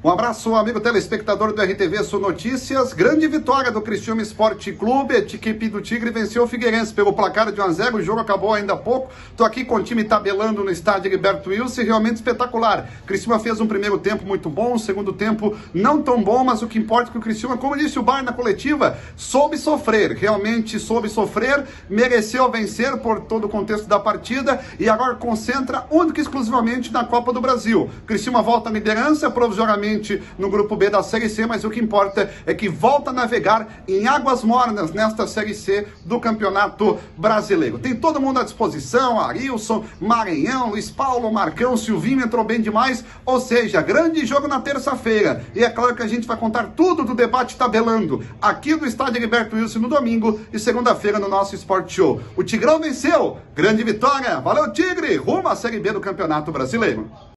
Um abraço, amigo telespectador do RTV Sul Notícias. Grande vitória do Criciúma Esporte Clube. A equipe do Tigre venceu o Figueirense pelo placar de 1-0. O jogo acabou ainda há pouco. Tô aqui com o time tabelando no estádio Heriberto Wilson. Realmente espetacular. Criciúma fez um primeiro tempo muito bom, um segundo tempo não tão bom, mas o que importa é que o Criciúma, como disse o Bar na coletiva, soube sofrer. Realmente soube sofrer, mereceu vencer por todo o contexto da partida e agora concentra única e exclusivamente na Copa do Brasil. Criciúma volta à liderança, provisoriamente no grupo B da Série C, mas o que importa é que volta a navegar em águas mornas nesta Série C do Campeonato Brasileiro. Tem todo mundo à disposição, Arilson, Maranhão, Luiz Paulo, Marcão, Silvinho entrou bem demais, ou seja, grande jogo na terça-feira. E é claro que a gente vai contar tudo do debate tabelando aqui do estádio Heriberto Wilson no domingo e segunda-feira no nosso Sport Show. O Tigrão venceu, grande vitória, valeu Tigre, rumo à Série B do Campeonato Brasileiro.